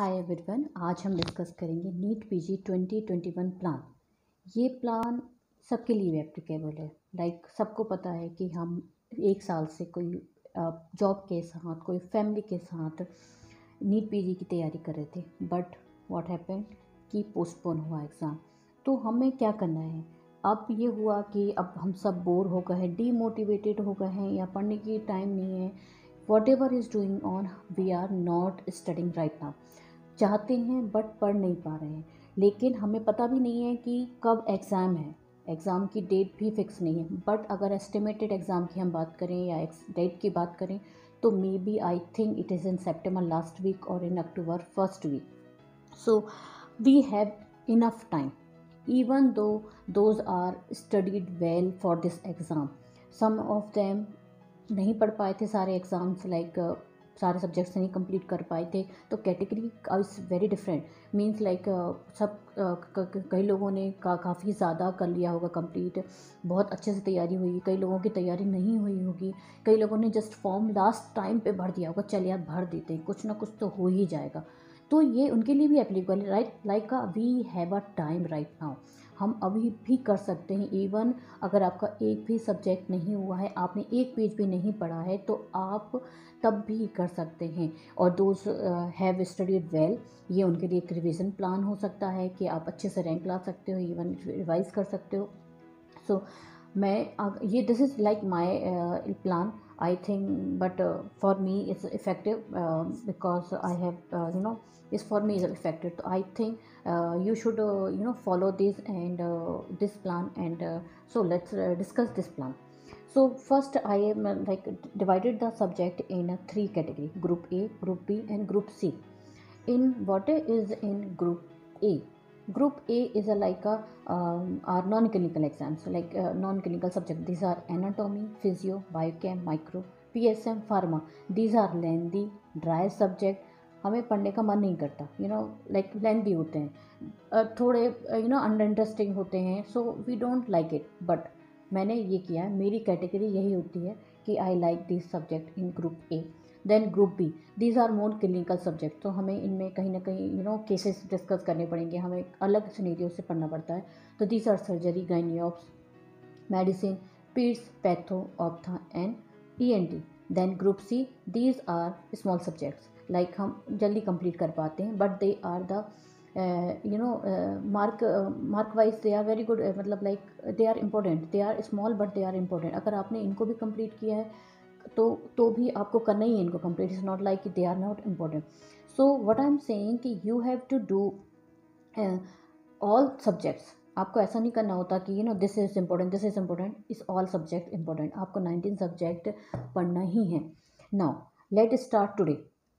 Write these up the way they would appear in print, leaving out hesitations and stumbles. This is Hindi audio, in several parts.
हाय एवरीवन, आज हम डिस्कस करेंगे नीट पीजी 2021 प्लान। ये प्लान सबके लिए एप्लीकेबल है। सबको पता है कि हम एक साल से कोई जॉब के साथ, कोई फैमिली के साथ नीट पीजी की तैयारी कर रहे थे, बट व्हाट हैपेंड कि पोस्टपोन हुआ एग्ज़ाम। तो हमें क्या करना है? अब ये हुआ कि अब हम सब बोर हो गए हैं, डीमोटिवेटेड हो गए हैं, या पढ़ने की टाइम नहीं है। Whatever is doing on, we are not studying right now. चाहते हैं बट पढ़ नहीं पा रहे हैं, लेकिन हमें पता भी नहीं है कि कब एग्ज़ाम है। एग्ज़ाम की डेट भी फिक्स नहीं है, बट अगर एस्टिमेटेड एग्ज़ाम की हम बात करें या डेट की बात करें तो maybe I think it is in September last week और in October first week. So we have enough time, even though those are studied well for this exam. Some of them नहीं पढ़ पाए थे सारे एग्ज़ाम्स, सारे सब्जेक्ट्स नहीं कंप्लीट कर पाए थे। तो category is very different. Means सब कई लोगों ने काफ़ी ज़्यादा कर लिया होगा कंप्लीट, बहुत अच्छे से तैयारी हुई। कई लोगों की तैयारी नहीं हुई होगी। कई लोगों ने जस्ट फॉर्म लास्ट टाइम पे भर दिया होगा, चल यार भर देते हैं, कुछ ना कुछ तो हो ही जाएगा। तो ये उनके लिए भी एप्लीकेबल है, right. We have a time right now. हम अभी भी कर सकते हैं। इवन अगर आपका एक भी सब्जेक्ट नहीं हुआ है, आपने एक पेज भी नहीं पढ़ा है, तो आप तब भी कर सकते हैं। और दोज हैव स्टडीड वेल, ये उनके लिए एक रिवीजन प्लान हो सकता है कि आप अच्छे से रैंक ला सकते हो, इवन रिवाइज कर सकते हो। सो ये this is like my plan I think, but for me it's effective because I have is for me is affected. So I think you should follow this and this plan, and so let's discuss this plan. So first I am divided the subject in three category: group A, group B and group C. In what is in group A? Group A is our non-clinical exams, non-clinical subject. These are anatomy, physio, biochem, micro, PSM, pharma. These are lengthy, dry subject. हमें पढ़ने का मन नहीं करता, लेंथी होते हैं, थोड़े अनइंटरेस्टिंग होते हैं, so we don't like it. But मैंने ये किया है, मेरी कैटेगरी यही होती है कि I like this subject in group A. Then group B, these are more clinical subject. तो हमें इनमें कहीं ना कहीं केसेस डिस्कस करने पड़ेंगे, हमें अलग सिनेरियो से पढ़ना पड़ता है। तो these are surgery, gynae obs, medicine, peds, patho, ophtha and ENT. Then group C, these are small subjects, हम जल्दी कंप्लीट कर पाते हैं, but they are the mark wise they are very good, they are important. They are small but they are important. अगर आपने इनको भी कंप्लीट किया है तो भी आपको करना ही है इनको complete. It's not like they are not important. So what I am saying कि you have to do all subjects. आपको ऐसा नहीं करना होता कि this is important, this is important. इस ऑल सब्जेक्ट इम्पोर्टेंट। आपको 19 सब्जेक्ट पढ़ना ही है। Now let start today.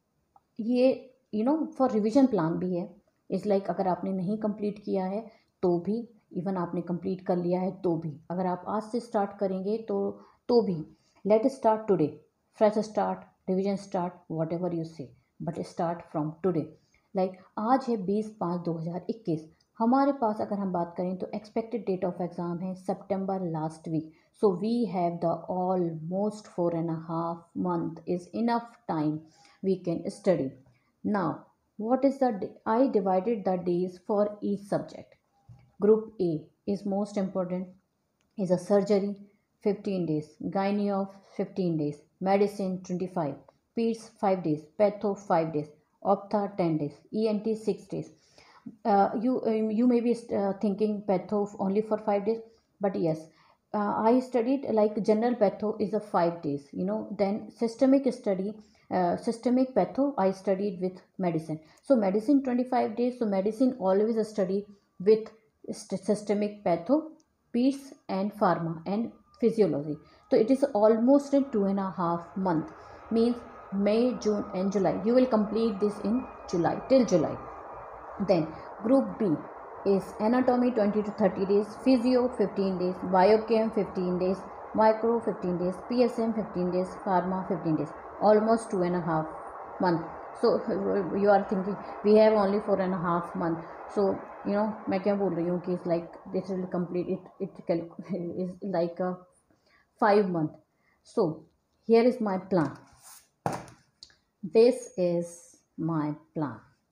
ये फॉर रिवीजन प्लान भी है। इज़ अगर आपने नहीं कंप्लीट किया है तो भी, इवन आपने कंप्लीट कर लिया है तो भी, अगर आप आज से स्टार्ट करेंगे तो भी। Let start today, fresh start, revision start, whatever you say, but start from today. आज है 20/5/2021। हमारे पास अगर हम बात करें तो एक्सपेक्टेड डेट ऑफ एग्ज़ाम है सितंबर last week. So we have the almost 4.5 month is enough time we can study. Now, what is I divided the days for each subject. Group A is most important, is a surgery 15 days, gynae of 15 days, medicine 25, peds 5 days, patho 5 days, optha 10 days, ENT 6 days. You may be thinking patho only for 5 days, but yes, I studied general patho is a 5 days, then systemic study, systemic patho I studied with medicine. So medicine 25 days. So medicine always study with systemic patho, peds and pharma and physiology. So it is almost in 2.5 months, means May, June and July. You will complete this in July, till July. Then group B is anatomy 20 to 30 days, physio 15 days, biochem 15 days, micro 15 days, PSM 15 days, pharma 15 days, almost 2.5 months. So you are thinking we have only 4.5 months. So मैं क्या बोल रही हूँ कि it's like this will complete it is like a 5 month. So here is my plan. This is my plan.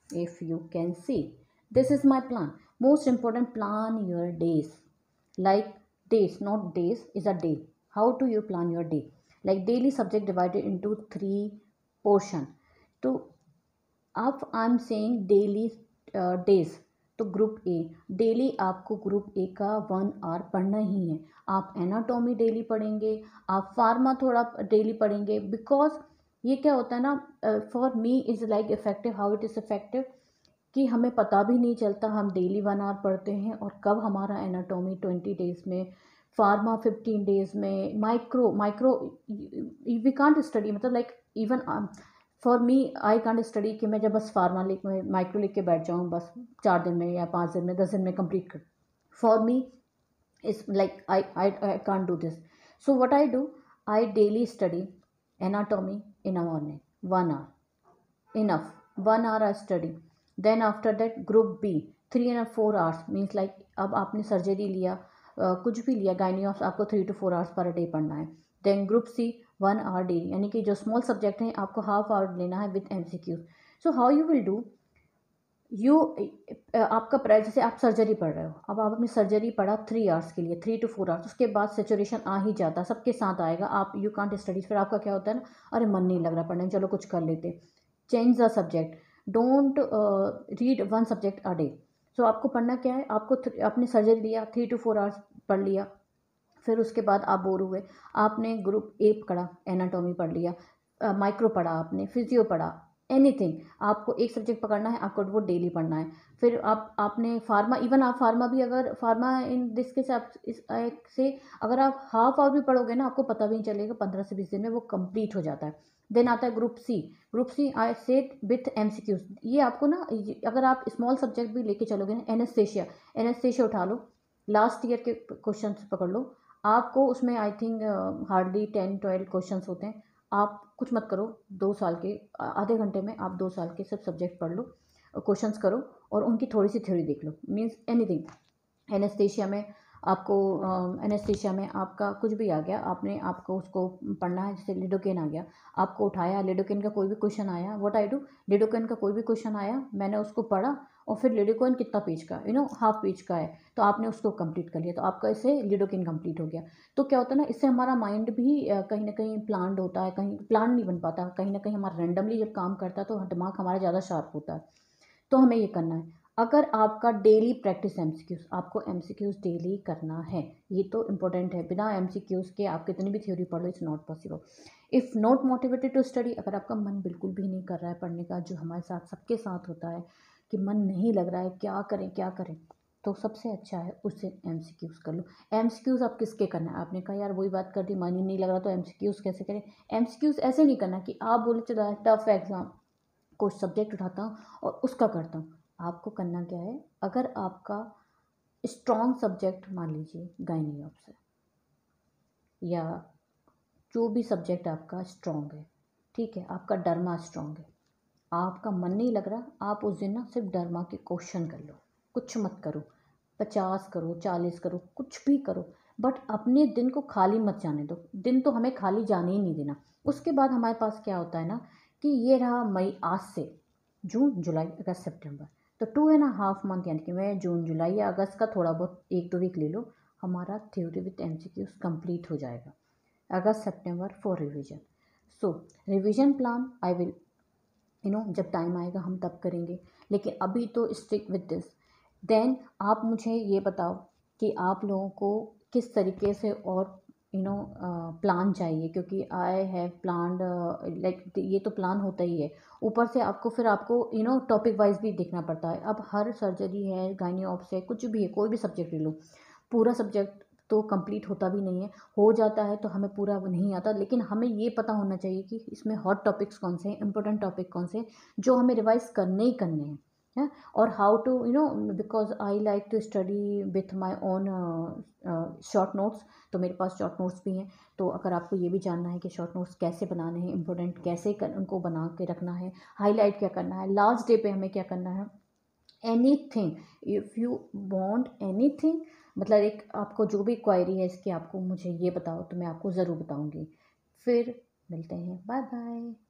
if you can see, this is my plan. Most important, plan your days. Like days, not days, is a day. How do you plan your day? Like daily subject divided into 3 portion. तो अब I am saying daily days, तो ग्रुप ए, डेली आपको ग्रुप ए का 1 आवर पढ़ना ही है। आप एनाटॉमी डेली पढ़ेंगे, आप फार्मा थोड़ा डेली पढ़ेंगे, बिकॉज ये क्या होता है ना, for me is like effective, how it is effective कि हमें पता भी नहीं चलता हम डेली 1 आवर पढ़ते हैं और कब हमारा एनाटॉमी 20 डेज में, फार्मा 15 डेज में, माइक्रो वी कांट स्टडी, मतलब like even for me I can't study कि मैं जब बस फार्मा लिख में माइक्रो लिख के बैठ जाऊँ बस 4 दिन में या 5 दिन में 10 दिन में कंप्लीट कर। For me is like I can't do this. So what I do, I daily study anatomy in a morning 1 hour, enough, 1 hour I study. Then after that group B 3 and 4 hours, means like अब आपने सर्जरी लिया, कुछ भी लिया, गायनी ऑफ, आपको 3 to 4 hours पर डे पढ़ना है। Then group C 1 hour daily, यानी कि जो स्मॉल सब्जेक्ट हैं आपको हाफ आवर लेना है with MCQ। So how you will do, you आपका जैसे आप सर्जरी पढ़ रहे हो, अब आप अपनी सर्जरी पढ़ा 3 hours के लिए, 3 to 4 hours, उसके बाद सेचुरेशन आ ही जाता, सबके साथ आएगा, आप यू कांट स्टडी, फिर आपका क्या होता है ना, अरे मन नहीं लग रहा पढ़ने, चलो कुछ कर लेते। Change the subject, don't read 1 subject a day. So आपको पढ़ना क्या है, आपको आपने सर्जरी लिया 3 to 4 hours पढ़ लिया, फिर उसके बाद आप बोर हुए, आपने ग्रुप ए पढ़ा, एनाटॉमी पढ़ लिया, माइक्रो पढ़ा, आपने फिजियो पढ़ा, एनीथिंग, आपको एक सब्जेक्ट पकड़ना है, आपको वो डेली पढ़ना है। फिर आपने फार्मा, इवन आप फार्मा भी, अगर फार्मा इन दिस के से अगर आप हाफ आवर भी पढ़ोगे ना, आपको पता भी नहीं चलेगा, 15 से 20 दिन में वो कंप्लीट हो जाता है। देन आता है group C I set with MCQs। ये आपको ना, अगर आप स्मॉल सब्जेक्ट भी लेके चलोगे ना, एनेस्थेशिया उठा लो, लास्ट ईयर के क्वेश्चन पकड़ लो, आपको उसमें आई थिंक हार्डली 10-12 क्वेश्चन होते हैं। आप कुछ मत करो, 2 साल के आधे घंटे में आप 2 साल के सब सब्जेक्ट पढ़ लो, क्वेश्चंस करो और उनकी थोड़ी सी थ्योरी देख लो, मीन्स एनीथिंग। एनेस्थीसिया में आपका कुछ भी आ गया, आपको उसको पढ़ना है, जैसे लिडोकेन आ गया, आपको उठाया, लिडोकेन का कोई भी क्वेश्चन आया, व्हाट आई डू, लिडोकेन का कोई भी क्वेश्चन आया, मैंने उसको पढ़ा, और फिर लिडोकेन कितना पेज का, हाफ पेज का है, तो आपने उसको कंप्लीट कर लिया, तो आपका इससे लिडोकेन कंप्लीट हो गया। तो क्या होता है ना, इससे हमारा माइंड भी कहीं ना कहीं प्लान्ड होता है, कहीं प्लान नहीं बन पाता, कहीं ना कहीं हमारा रैंडमली जब काम करता है तो दिमाग हमारा ज़्यादा शार्प होता है। तो हमें ये करना है। अगर आपका डेली प्रैक्टिस MCQs, आपको MCQs डेली करना है, ये तो इम्पोर्टेंट है, बिना MCQs के आप कितनी भी थ्योरी पढ़ लो, it's not possible. If not motivated to study, अगर आपका मन बिल्कुल भी नहीं कर रहा है पढ़ने का, जो हमारे साथ सबके साथ होता है कि मन नहीं लग रहा है, क्या करें, तो सबसे अच्छा है उससे MCQs कर लो। MCQs आप किसके करना है, आपने कहा यार वही बात कर दी, मन ही नहीं लग रहा तो MCQs कैसे करें। MCQs ऐसे नहीं करना कि आप बोले चलो टफ एग्जाम, कुछ सब्जेक्ट उठाता हूँ और उसका करता हूँ। आपको करना क्या है, अगर आपका स्ट्रॉन्ग सब्जेक्ट मान लीजिए गायनी ऑप्स है, या जो भी सब्जेक्ट आपका स्ट्रॉन्ग है, ठीक है, आपका डर्मा स्ट्रॉन्ग है, आपका मन नहीं लग रहा, आप उस दिन ना सिर्फ डर्मा के क्वेश्चन कर लो, कुछ मत करो, 50 करो, 40 करो, कुछ भी करो, बट अपने दिन को खाली मत जाने दो। दिन तो हमें खाली जाने ही नहीं देना। उसके बाद हमारे पास क्या होता है ना, कि ये रहा मई, आज से जून, जुलाई, अगस्त, सितंबर, तो 2.5 मंथ, यानी कि मैं जून, जुलाई या अगस्त का थोड़ा बहुत 1-2 वीक ले लो, हमारा थ्योरी विथ MCQs कंप्लीट हो जाएगा। अगस्त सितंबर for revision. So revision plan I will जब टाइम आएगा हम तब करेंगे, लेकिन अभी तो स्टिक विद दिस। देन आप मुझे ये बताओ कि आप लोगों को किस तरीके से और प्लान चाहिए, क्योंकि आई हैव प्लान्ड, लाइक ये तो प्लान होता ही है, ऊपर से आपको टॉपिक वाइज भी देखना पड़ता है। अब हर सर्जरी है, गायनी ऑप्स है, कुछ भी है, कोई भी सब्जेक्ट ले लो, पूरा सब्जेक्ट तो कंप्लीट होता भी नहीं है, हो जाता है तो हमें पूरा नहीं आता, लेकिन हमें ये पता होना चाहिए कि इसमें हॉट टॉपिक्स कौन से हैं, इंपॉर्टेंट टॉपिक कौन से हैं, जो हमें रिवाइज करने ही करने हैं, है। और how to because I like to study with my own short notes, तो मेरे पास शॉर्ट नोट्स भी हैं। तो अगर आपको ये भी जानना है कि शॉर्ट नोट्स कैसे बनाने हैं, इंपॉर्टेंट कैसे उनको बना के रखना है, हाईलाइट क्या करना है, लास्ट डे पे हमें क्या करना है, anything, if you want anything, मतलब एक आपको जो भी क्वायरी है इसकी, आपको मुझे ये बताओ तो मैं आपको ज़रूर बताऊंगी। फिर मिलते हैं, बाय बाय।